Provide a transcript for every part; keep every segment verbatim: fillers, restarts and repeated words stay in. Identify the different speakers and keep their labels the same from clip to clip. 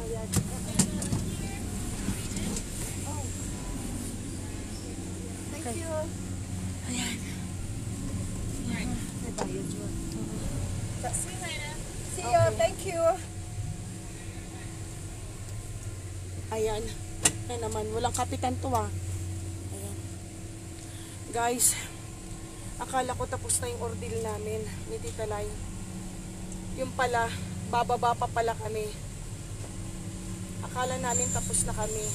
Speaker 1: Ayan. Oh. Thank
Speaker 2: Okay.
Speaker 1: you.
Speaker 2: Ayan.
Speaker 1: May bayad yun.
Speaker 2: See you later.
Speaker 1: See you. Thank you.
Speaker 2: Ayan. Ayan naman. Walang kapitan to ah. Ayan. Guys, akala ko tapos na yung ordeal namin ni Tita Lai. Yung pala, bababa pa pala kami. Akala namin tapos na kami.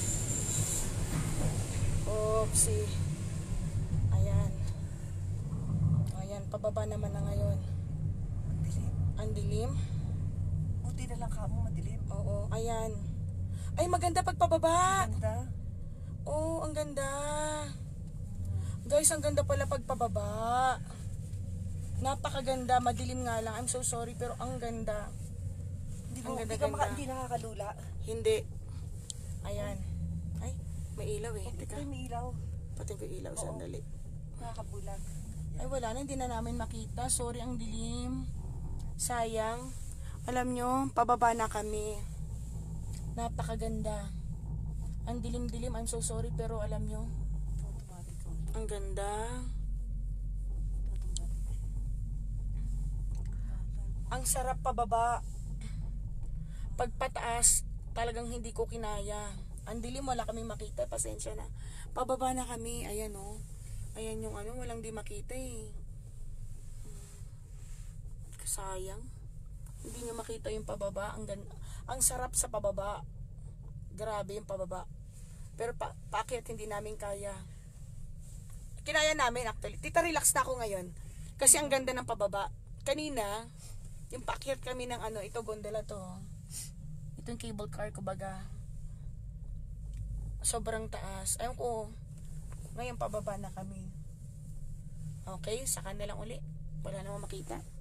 Speaker 2: Oopsie. Ayan. Ayan, pababa naman na ngayon.
Speaker 1: Ang dilim.
Speaker 2: Ang dilim.
Speaker 1: Buti na lang kamo madilim.
Speaker 2: Oo, ayan. Ay, maganda pagpababa.
Speaker 1: Ang ganda.
Speaker 2: Oo, ang ganda. Guys, ang ganda pala pagpababa. Napakaganda, madilim nga lang. I'm so sorry, pero ang ganda.
Speaker 1: Hindi
Speaker 2: Ang
Speaker 1: mo,
Speaker 2: ganda,
Speaker 1: hindi ka
Speaker 2: ganda.
Speaker 1: maka, hindi nakakalula.
Speaker 2: Hindi. Ayan. Ay, may ilaw eh.
Speaker 1: Ito
Speaker 2: Teka,
Speaker 1: may ilaw.
Speaker 2: pati ko ilaw,
Speaker 1: Oo.
Speaker 2: sandali.
Speaker 1: Nakakabulag.
Speaker 2: Ay, wala na, hindi na namin makita. Sorry, ang dilim. Sayang. Alam nyo, pababa na kami. Napakaganda. Ang dilim-dilim, I'm so sorry, pero alam nyo,
Speaker 1: Automatic ko.
Speaker 2: ang ganda. Ang sarap pababa. Pagpataas, talagang hindi ko kinaya. Ang dilim, wala kaming makita. Pasensya na. Pababa na kami. Ayan o. Oh. Ayan yung ano, walang di makita eh. Sayang. Hindi nyo makita yung pababa. Ang, gan ang sarap sa pababa. Grabe yung pababa. Pero pa paakyat hindi namin kaya. Kinaya namin actually. Tita, relax na ako ngayon. Kasi ang ganda ng pababa. Kanina, yung paakyat kami ng ano, ito gondola to. Ito yung cable car ko baga. Sobrang taas. Ayun ko, ngayon pababa na kami. Okay, saka na lang uli. Wala namang makita.